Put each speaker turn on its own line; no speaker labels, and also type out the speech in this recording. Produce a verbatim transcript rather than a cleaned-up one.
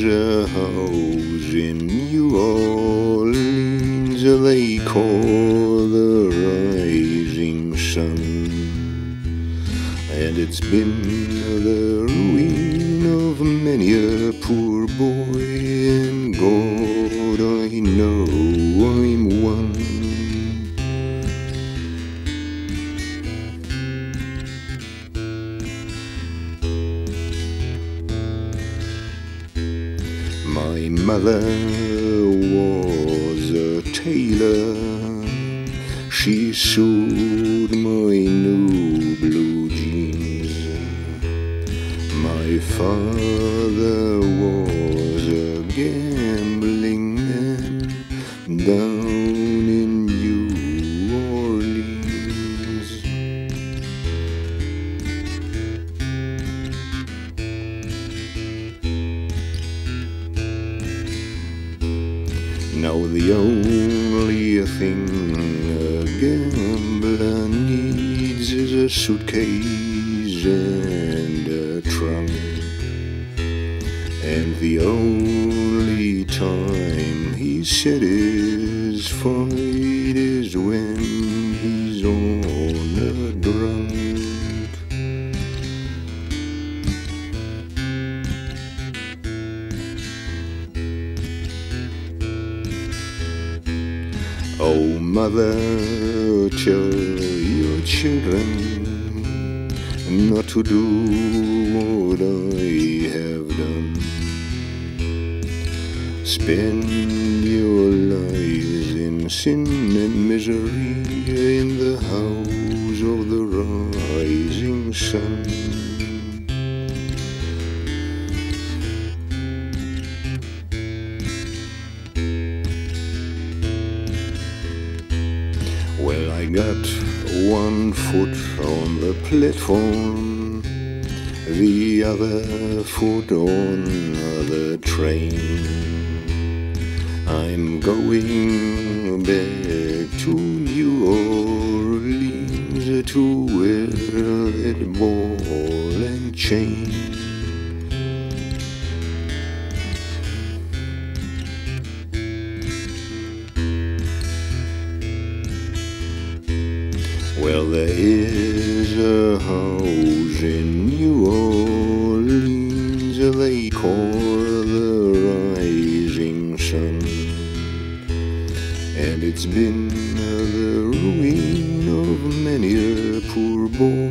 a house in New Orleans they call the Rising Sun, and it's been the ruin of many a poor boy, and God, I know I'm one. My mother was a tailor, she sewed my new blue jeans. My father was a gambling man down in New Orleans. Now the only thing a gambler needs is a suitcase and a trunk, and the only time he's satisfied is when he's on a drunk. Oh, mother, tell your children not to do what I have done. Spend your lives in sin and misery in the house of the rising sun. Well, I got one foot on the platform, the other foot on the train. I'm going back to New Orleans to wear that ball and chain. Well, there is a house in New Orleans they call the Rising Sun, and it's been the ruin of many a poor boy.